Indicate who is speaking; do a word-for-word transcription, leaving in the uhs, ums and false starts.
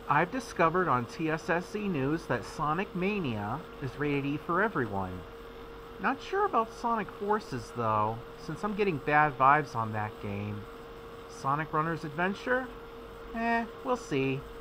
Speaker 1: I've discovered on T S S E News that Sonic Mania is rated E for everyone. Not sure about Sonic Forces though, since I'm getting bad vibes on that game. Sonic Runner's Adventure? Eh, we'll see.